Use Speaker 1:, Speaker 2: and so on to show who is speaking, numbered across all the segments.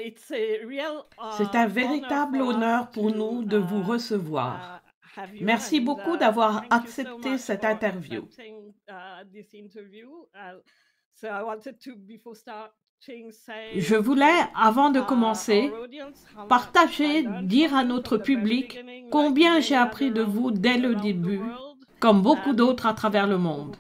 Speaker 1: C'est un véritable honneur pour nous de vous recevoir. Merci beaucoup d'avoir accepté cette interview. Je voulais, avant de commencer, dire à notre public combien j'ai appris de vous dès le début, comme beaucoup d'autres à travers le monde.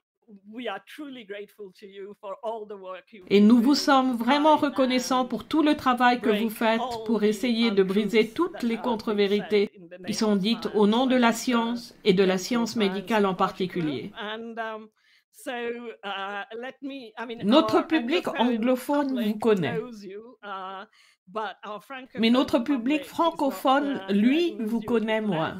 Speaker 1: Et nous vous sommes vraiment reconnaissants pour tout le travail que vous faites pour essayer de briser toutes les contre-vérités qui sont dites au nom de la science et de la science médicale en particulier. Notre public anglophone vous connaît, mais notre public francophone, lui, vous connaît moins.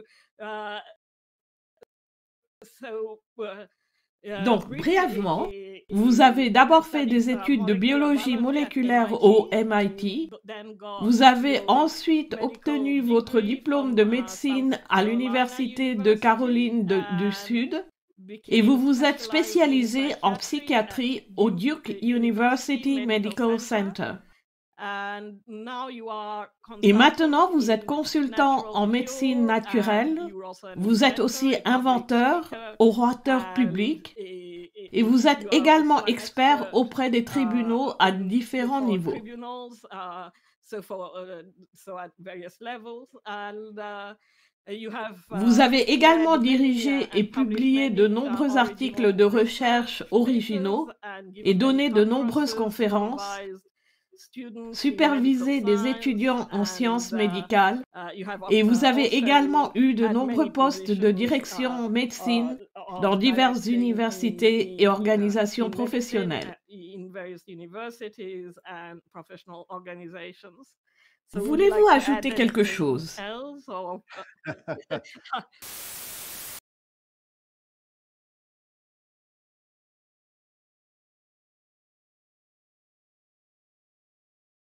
Speaker 1: Donc, brièvement, vous avez d'abord fait des études de biologie moléculaire au MIT, vous avez ensuite obtenu votre diplôme de médecine à l'Université de Caroline du Sud, et vous vous êtes spécialisé en psychiatrie au Duke University Medical Center. Et maintenant, vous êtes consultant en médecine naturelle, vous êtes aussi inventeur, orateur public, et vous êtes également expert auprès des tribunaux à différents niveaux. Vous avez également dirigé et publié de nombreux articles de recherche originaux et donné de nombreuses conférences, supervisé des étudiants en sciences médicales, et vous avez également eu de nombreux postes de direction en médecine dans diverses universités et organisations professionnelles. Voulez-vous ajouter quelque chose?